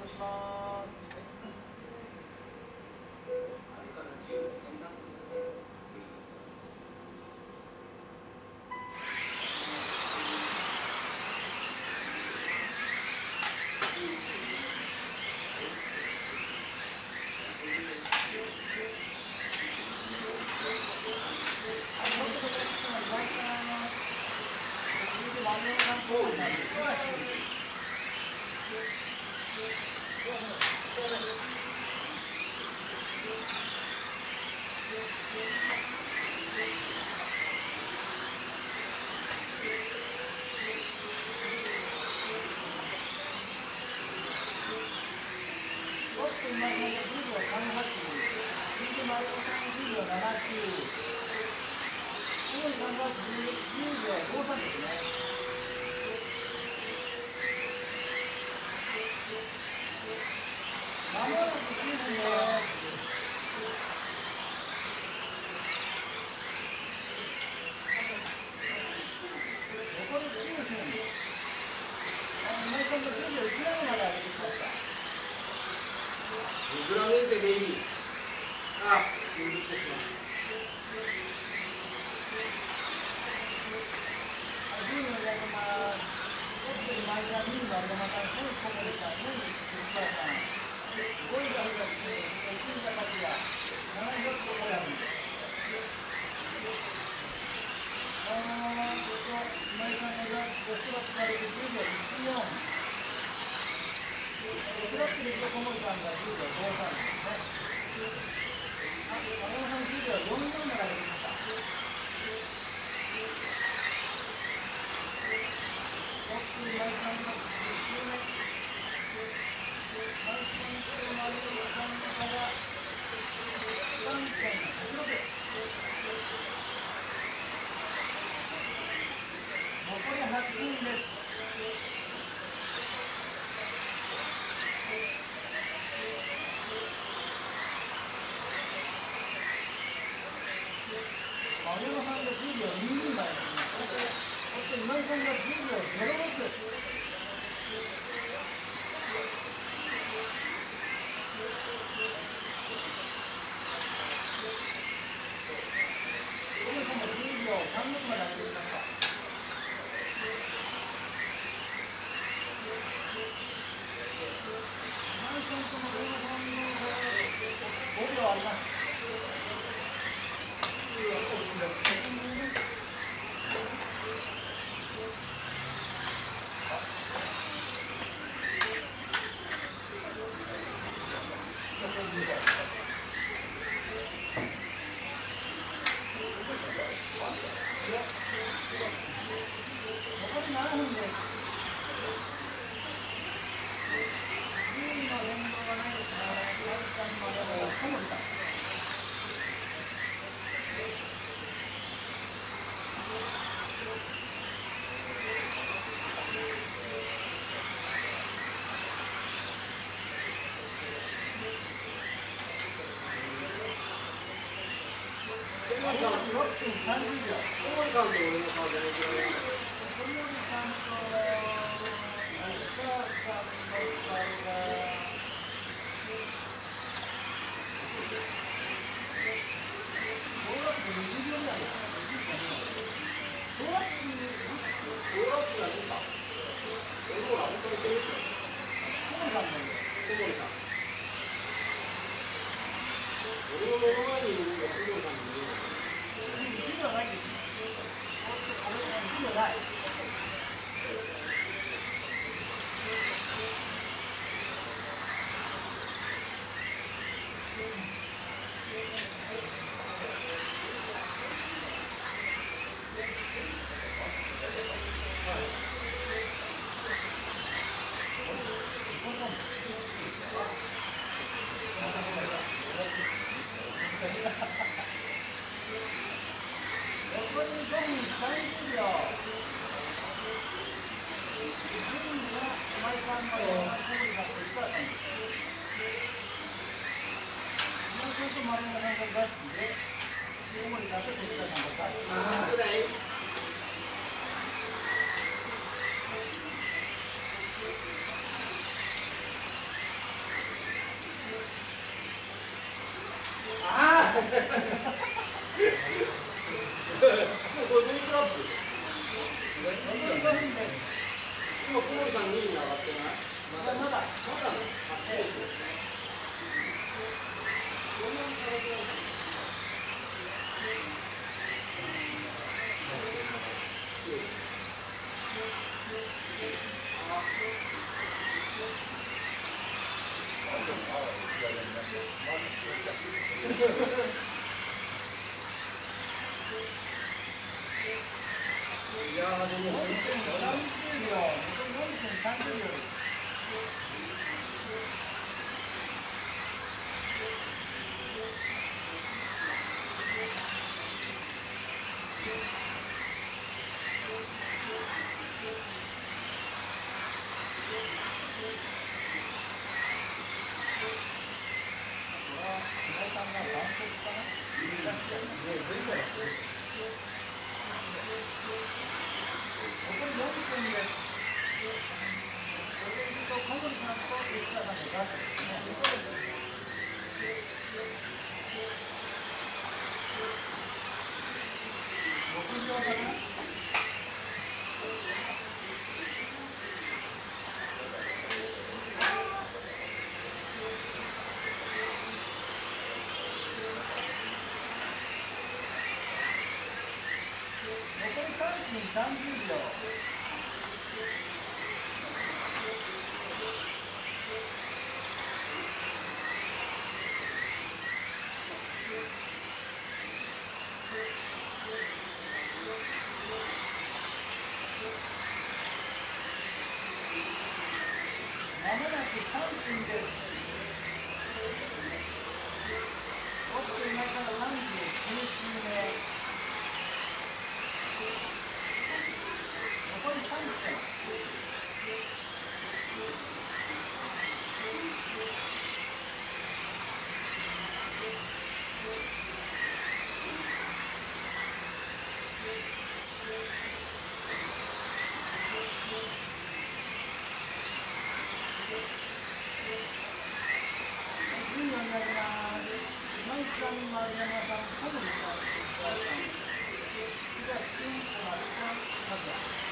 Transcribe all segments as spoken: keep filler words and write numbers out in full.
します。 今、小森さんにいに上がってない？まだまだまだいやーでもよん分さんじゅうびょう、よん分さんじゅうびょうです。平井さんが満足かな？残りよんぷんです。これでいくと小森さんと吉田さんのガッツですね。ろくびょうかな？残りさんぷんさんじゅうびょう。まもなくさんぷんです。おっと、今からさんじゅうきゅうしゅうめ。残りさんぷん。順位をやります。今井さん、丸山さん、小森さん、石川さん、東君、小松さん、和也。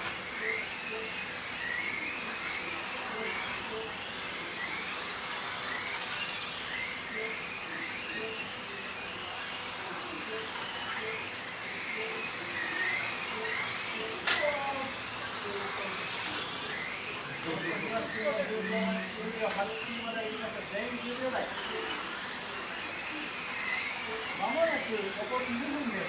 東のじゅうご、はちチームまで行きました。全員じゅうびょうだい。まもなく残りにふんです。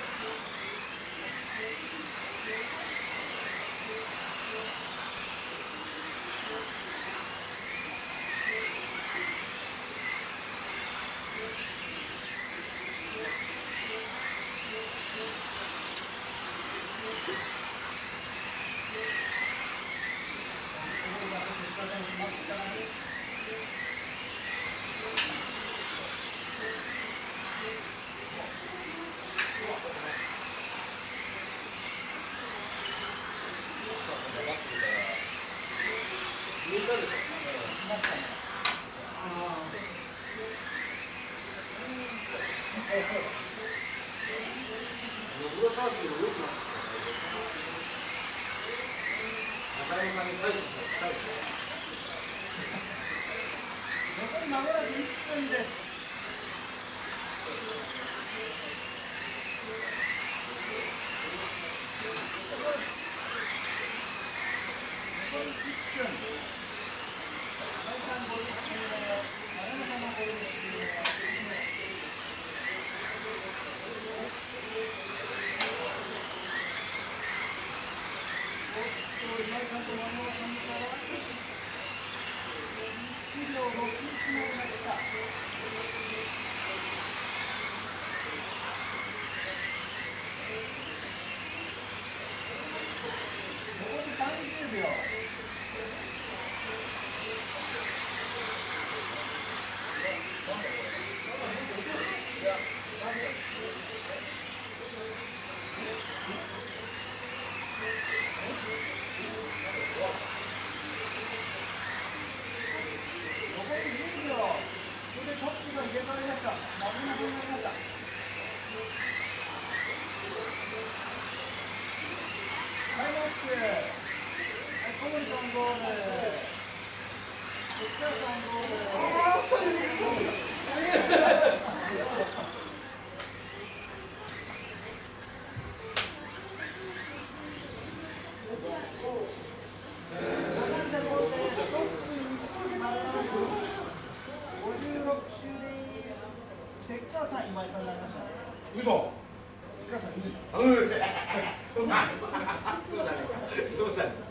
残りまもなくいっぷんです。残りいっぷん。第三ごじゅっきゅうめ、丸山のごじゅっきゅうめ。おっと、今井さんと丸山さんからいちびょうろくになりました。残りさんじゅうびょう。残りじゅうびょう。ここでトップが入れ替わりました。 森さんゴール。関川さんゴール。ごじゅうろく周で関川さん、今井さんになりました。 嘘。 関川さんにい。 うん。そうだね。そうじゃね。